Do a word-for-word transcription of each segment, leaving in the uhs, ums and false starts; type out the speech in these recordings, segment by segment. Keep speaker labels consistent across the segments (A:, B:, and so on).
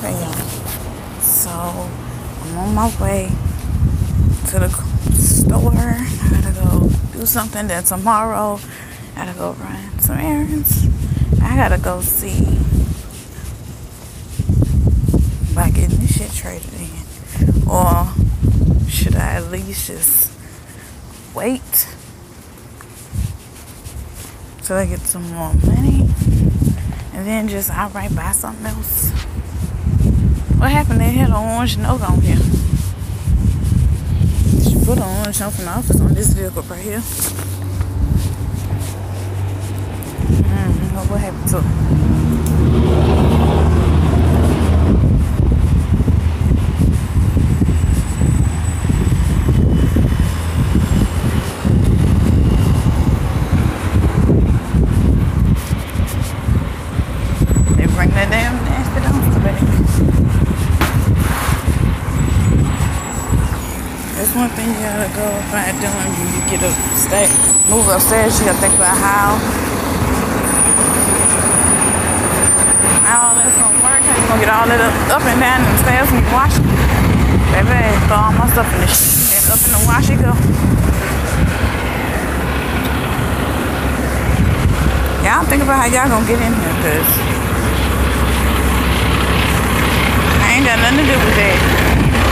A: Okay, y'all. So I'm on my way to the store. I gotta go do something. Then tomorrow I gotta go run some errands. I gotta go see about getting this shit traded in, or should I at least just wait till I get some more money and then just outright buy something else? What happened? They had an orange note on here. She put an orange note from the office on this vehicle right here. Mm, what happened to it? One thing you gotta go about doing when you get upstairs, move upstairs, you gotta think about how all that's gonna work, how you gonna get all that up, up and down the stairs when you wash it. Baby, throw all my stuff in the shit, then up in the wash it go. Y'all think about how y'all gonna get in here, cause I ain't got nothing to do with that.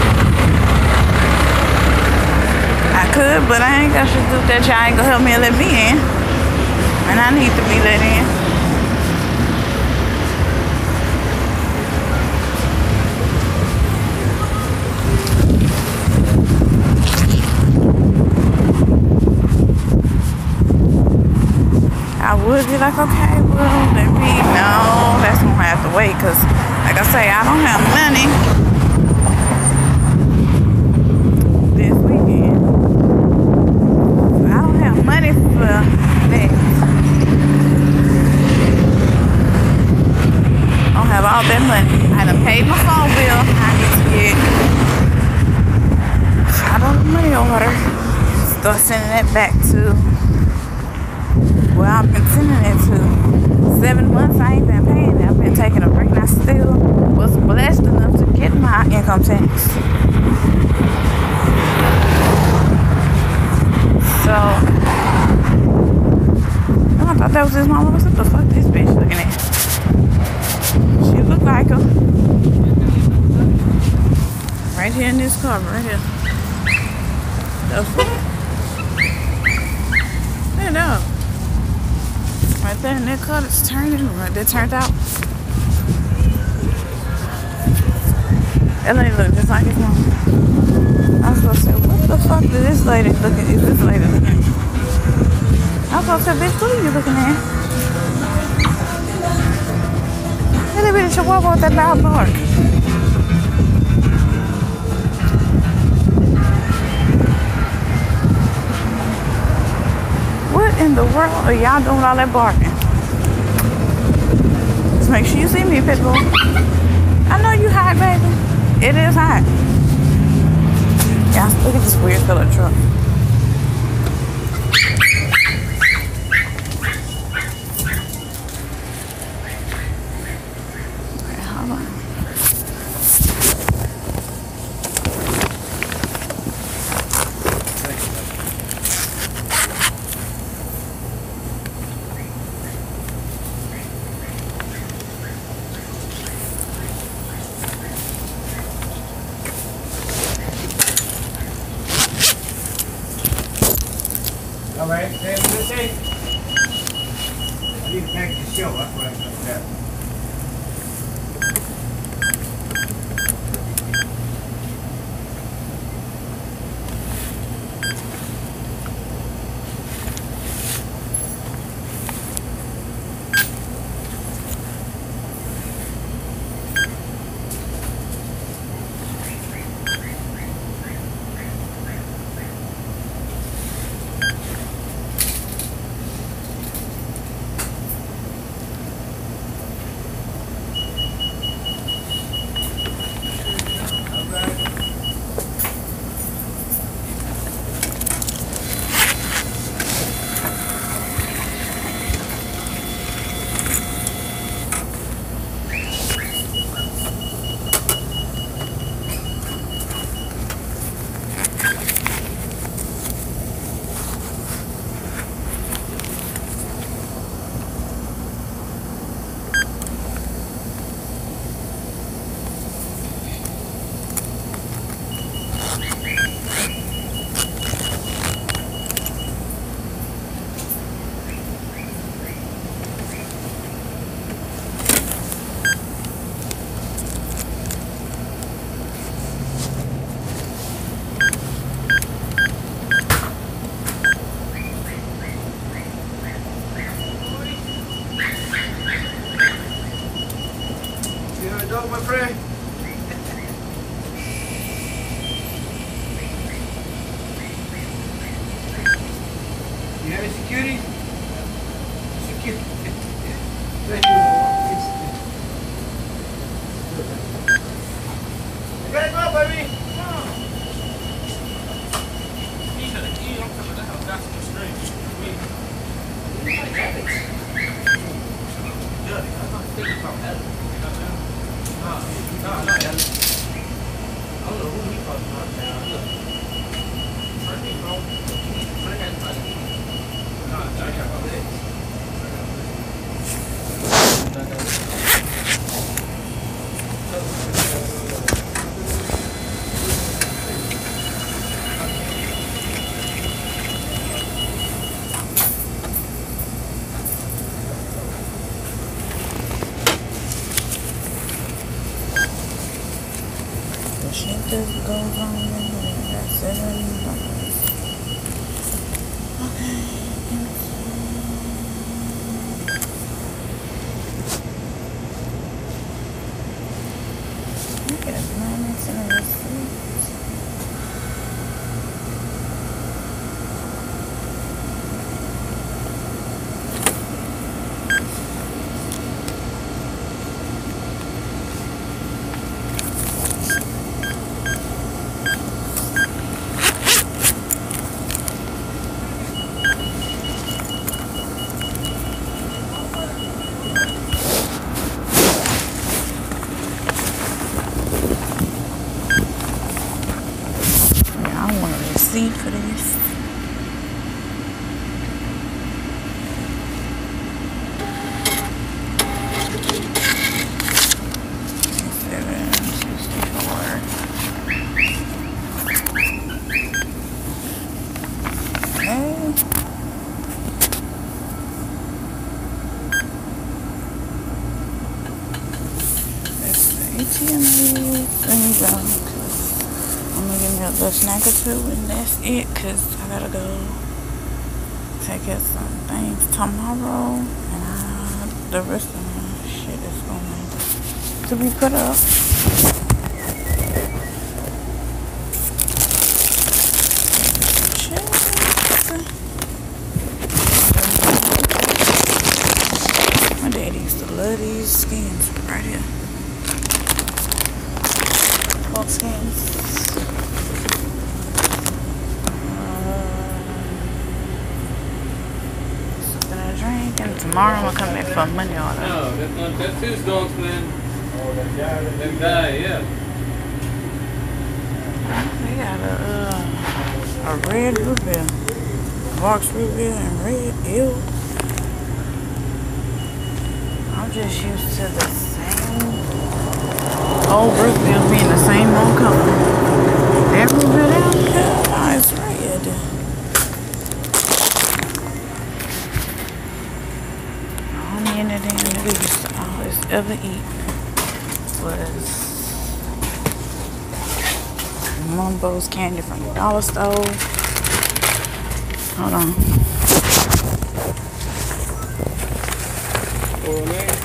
A: I could, but I ain't got shit to do with that. Y'all ain't gonna help me and let me in. And I need to be let in. I would be like, okay, well, let me. No, that's gonna have to wait, because, like I say, I don't have money. Money for that. I don't have all that money. I done paid my phone bill. I need to get five dollar money order. Start sending that back to where I've been sending it to. Seven months I ain't been paying it. I've been taking a break and I still was blessed enough to get my income tax. So I thought that was his mama. What the fuck this bitch looking at? She look like her. Right here in this car, right here. The fuck? There it is. Right there in that car that's turning. Right there turned out. That lady look just like his mama. I was supposed to say, what the fuck is this lady looking? Is this lady looking at? I was supposed to say, bitch, what are you looking at? That little bit of chihuahua with that loud bark. What in the world are y'all doing all that barking? Just make sure you see me, Pitbull. I know you hot, baby. It is hot. Y'all, look at this weird color truck.
B: All right, have a good day. I need to pack the show up right there. friend? You have any security? Security. Thank you. You gotta go, baby.
C: These are the keys. I'm coming to the house. That's the string. I'm not thinking about Ellen. No, no, not Ellen. I don't know who he talking about now. Look. First thing wrong. First had to no, I got my legs.
A: Shit that goes on in there. That's seven dollars. Okay. Look at the minutes and the receipts. For this. Seven sixty-four. Okay. That's the A T M. There you go. I'm gonna give me a little snack or two and that's it, cause I gotta go take care of some things tomorrow and I, the rest of my shit is going to be put up. My daddy used to love these skins right here. Pork skins. And tomorrow I'm gonna come back for a money order.
C: No, that's not, that's his dog's man. Oh, that guy? That guy, yeah.
A: They got a, uh, a red root beer, box root beer and red, ew. I'm just used to the same old root beer being the same old color. That root beer down there, oh, it's red. Anything that we used to always ever eat was Mumbo's candy from the dollar store. Hold on.
C: Oh, man.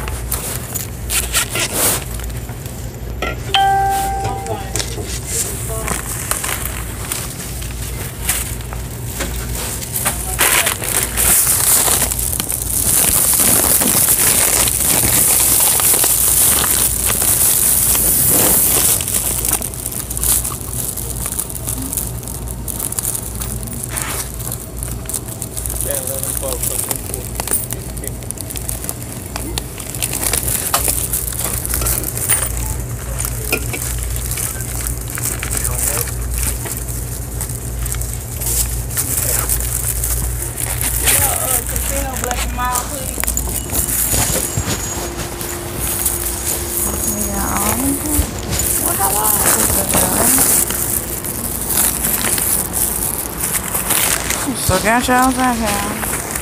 A: So got y'all back here.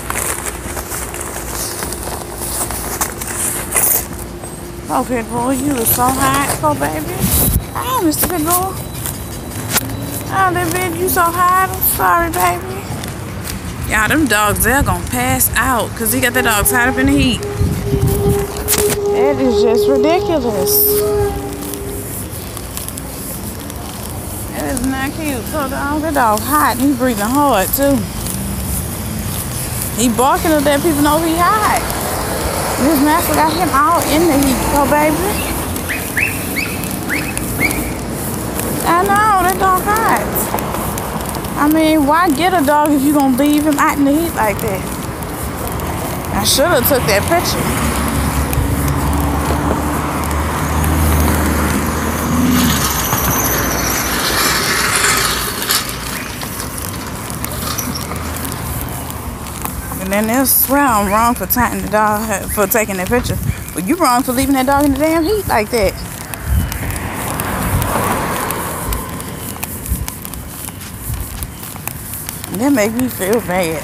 A: Oh, Pitbull, you look so hot. Oh, baby. Oh, Mister Pitbull. Oh, that bitch, you so hot. I'm sorry, baby. Y'all, them dogs, they're gonna pass out because he got the dogs tied up in the heat. That is just ridiculous. cute. So dog, that dog hot and he breathing hard too. He barking at that people know he hot. This master got him all in the heat, oh baby. I know, that dog hot. I mean, why get a dog if you gonna leave him out in the heat like that? I should have took that picture. And then they'll swear I'm wrong for taking the dog, for taking that picture. But you wrong for leaving that dog in the damn heat like that. And that makes me feel bad.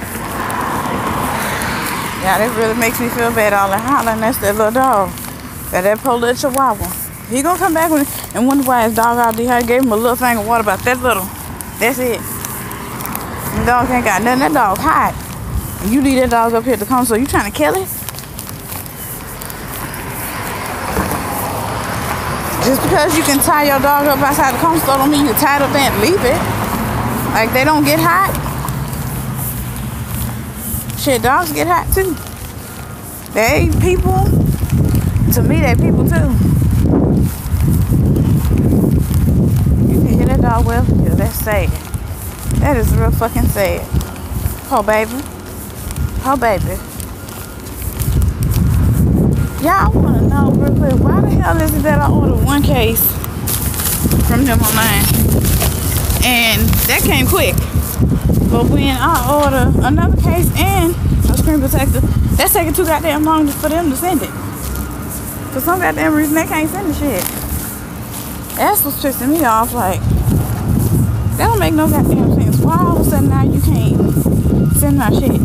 A: Yeah, that really makes me feel bad. All that hollering, that's that little dog. Got that poor little chihuahua. He gonna come back with it and wonder why his dog out there gave him a little thing of water about that little. That's it. The dog ain't got nothing. That dog hot. You leave that dog up here at the console, you trying to kill it? Just because you can tie your dog up outside the console don't mean you tie it up there and leave it. Like they don't get hot. Shit, dogs get hot too. They ain't people. To me, they people too. You can hear that dog well. Yeah, that's sad. That is real fucking sad. Oh, baby. Oh, baby. Y'all want to know real quick, why the hell is it that I ordered one case from them online? And that came quick. But when I order another case and a screen protector, that's taking too goddamn long for them to send it. For some goddamn reason, they can't send the shit. That's what's pissing me off. Like, that don't make no goddamn sense. Why all of a sudden now you can't send my shit?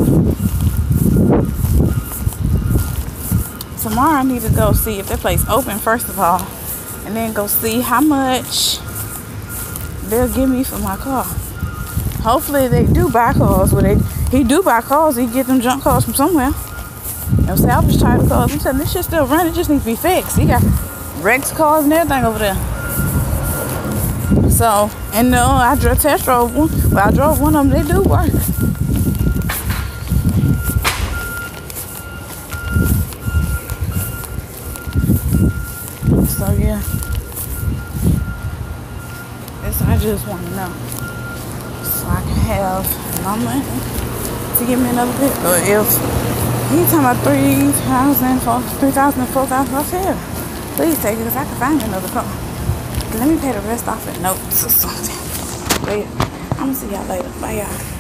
A: Tomorrow I need to go see if that place open first of all, and then go see how much they'll give me for my car. Hopefully they do buy cars. Well, they he do buy cars. He get them junk cars from somewhere. Them salvage title cars. I'm telling you, this shit still running. It just needs to be fixed. He got wrecked cars and everything over there. So, and no, I drove test drove one. Well, I drove one of them. They do work. So yeah, this I just want to know, so I can have my money to give me another bit. Or if he's talking about three thousand, three thousand, four thousand, I said, please take it because I can find another car. Let me pay the rest off in notes or something. But yeah, I'm gonna see y'all later. Bye y'all.